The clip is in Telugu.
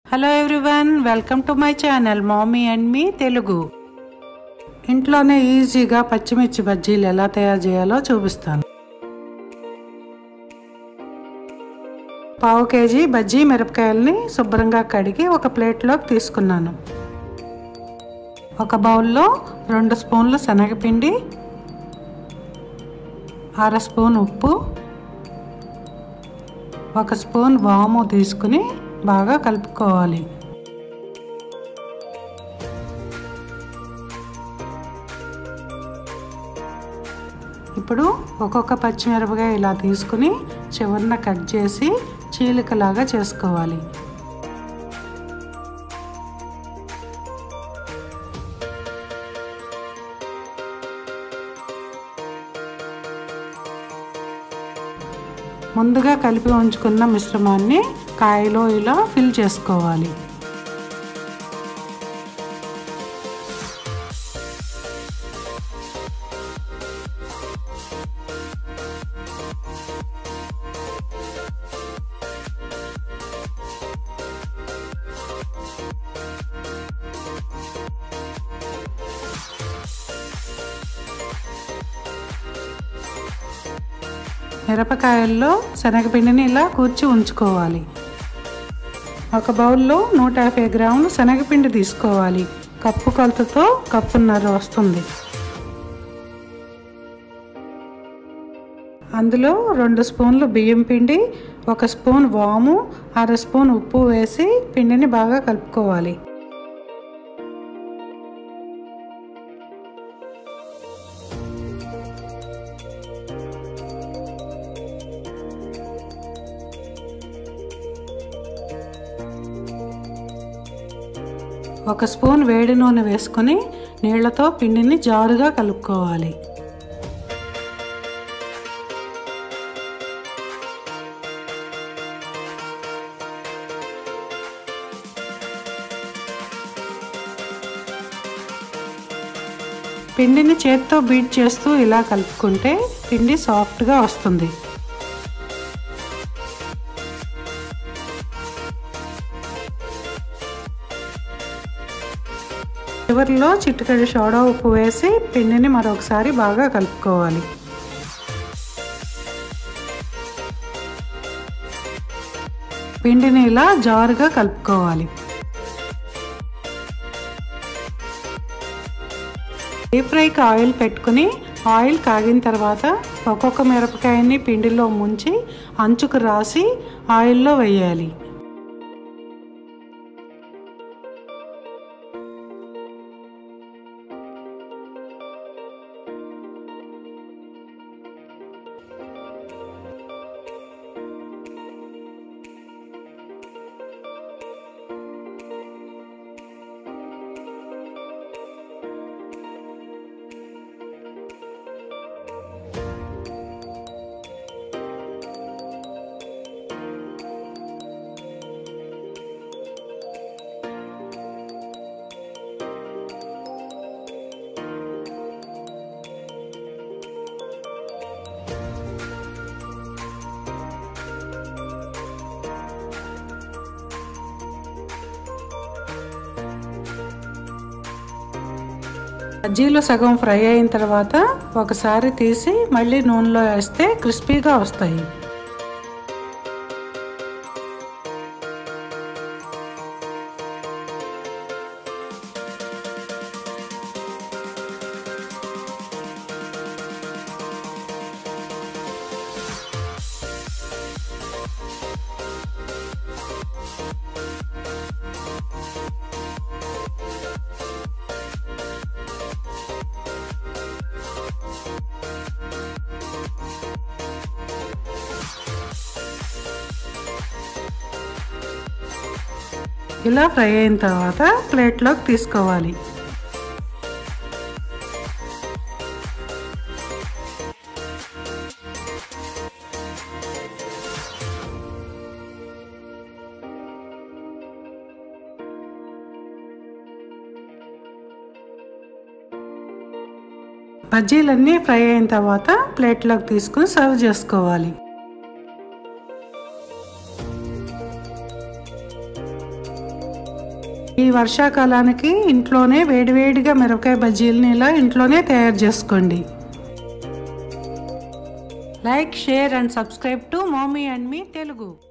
Hello everyone, welcome to my channel mommy and me Telugu. ఇంట్లోనే ఈజీగా పచ్చిమిర్చి బజ్జీలు ఎలా తయారు చేయాలో చూపిస్తాను. పావు కేజీ బజ్జీ మిరపకాయల్ని శుభ్రంగా కడిగి ఒక ప్లేట్లోకి తీసుకున్నాను. ఒక బౌల్లో 2 స్పూన్లు శనగపిండి, 1/2 స్పూన్ ఉప్పు, 1 స్పూన్ వాము తీసుకుని బాగా కలుపుకోవాలి. ఇప్పుడు ఒక్కొక్క పచ్చిమిరపకాయ ఇలా తీసుకుని చివరన కట్ చేసి చీలికలాగా చేసుకోవాలి. ముందుగా కలిపి ఉంచుకున్న మిశ్రమాన్ని కాయలో ఇలా ఫిల్ చేసుకోవాలి. మిరపకాయల్లో శనగపిండిని ఇలా కూర్చి ఉంచుకోవాలి. ఒక బౌల్లో 150 గ్రాములు శనగపిండి తీసుకోవాలి. కప్పు కొలతతో కప్పున్నర వస్తుంది. అందులో 2 స్పూన్లు బియ్యం పిండి, 1 స్పూన్ వాము, 1/2 స్పూన్ ఉప్పు వేసి పిండిని బాగా కలుపుకోవాలి. ఒక స్పూన్ వేడి నూనె వేసుకొని నీళ్లతో పిండిని జారుగా కలుపుకోవాలి. పిండిని చేత్తో బీట్ చేస్తూ ఇలా కలుపుకుంటే పిండి సాఫ్ట్గా వస్తుంది. చివరిలో చిటికెడు సోడా ఉప్పు వేసి పిండిని మరొకసారి బాగా కలుపుకోవాలి. పిండిని ఇలా జారుగా కలుపుకోవాలి. డీప్ ఫ్రైకి ఆయిల్ పెట్టుకుని ఆయిల్ కాగిన తర్వాత ఒక్కొక్క మిరపకాయని పిండిలో ముంచి అంచుకు రాసి ఆయిల్లో వేయాలి. బజ్జీలు సగం ఫ్రై అయిన తర్వాత ఒకసారి తీసి మళ్ళీ నూనెలో వేస్తే క్రిస్పీగా వస్తాయి. ఇలా ఫ్రై అయిన తర్వాత ప్లేట్లోకి తీసుకోవాలి. బజ్జీలన్నీ ఫ్రై అయిన తర్వాత ప్లేట్లోకి తీసుకుని సర్వ్ చేసుకోవాలి. ఈ వర్షాకాలానికి ఇంట్లోనే వేడివేడిగా మిరపకాయ బజ్జీలని ఇలా ఇంట్లోనే తయారు చేసుకోండి. Like, share and subscribe to mommy and me Telugu.